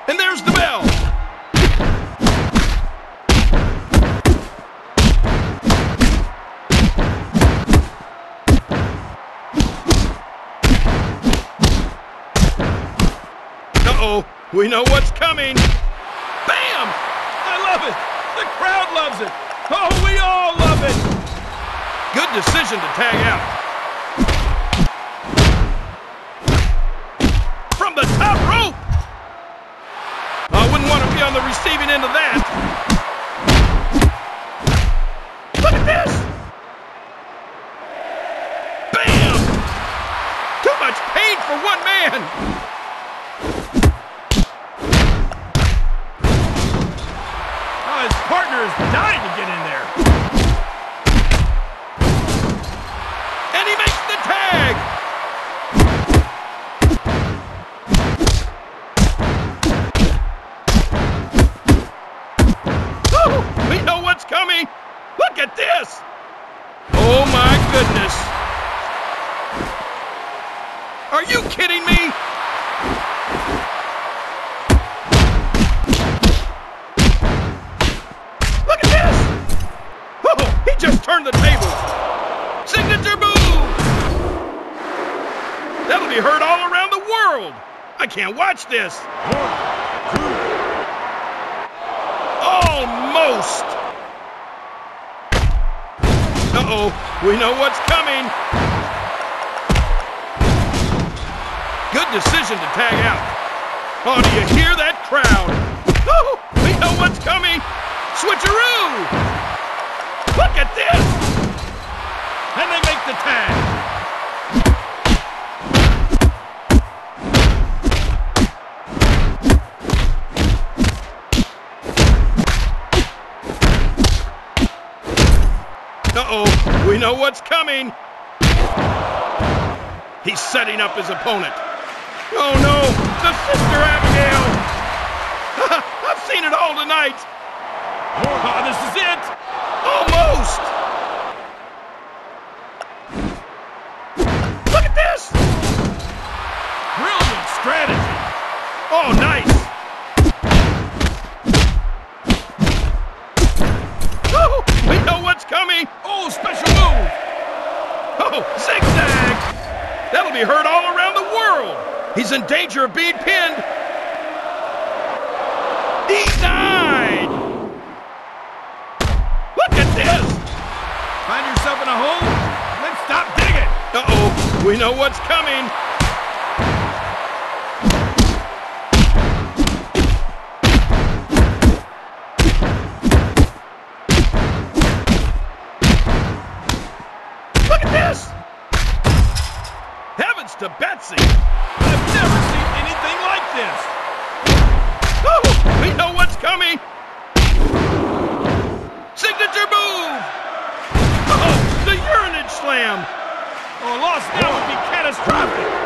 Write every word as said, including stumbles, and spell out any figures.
And there's the bell. Uh-oh, we know what's coming. Bam! I love it. The crowd loves it. Oh, we all love it. Good decision to tag out. From the top rope. I wouldn't want to be on the receiving end of that. Look at this. Bam! Too much pain for one man. Oh, his partner is dying to get in there. And he makes the tag. Oh, we know what's coming. Look at this. Oh, my goodness. Are you kidding me? Look at this. Oh, he just turned the table. Signature move. That'll be heard all around the world. I can't watch this. Almost. Uh-oh, we know what's coming. Good decision to tag out. Oh, do you hear that crowd? Oh, we know what's coming. Switcheroo! Look at this! And they make the tag. Uh-oh, we know what's coming. He's setting up his opponent. Oh no, the Sister Abigail! I've seen it all tonight. Oh, this is it. Almost. Look at this. Brilliant strategy. Oh, nice. Oh, we know what's coming. Oh, special move. Oh, zigzag. That'll be heard all around the world. He's in danger of being pinned. He died. Look at this. Find yourself in a hole? Then stop digging. Uh-oh, we know what's coming. Look at this. Heavens to Betsy! I've never seen anything like this! Oh, we know what's coming! Signature move! Oh, the urinage slam! Oh, a loss now would be catastrophic!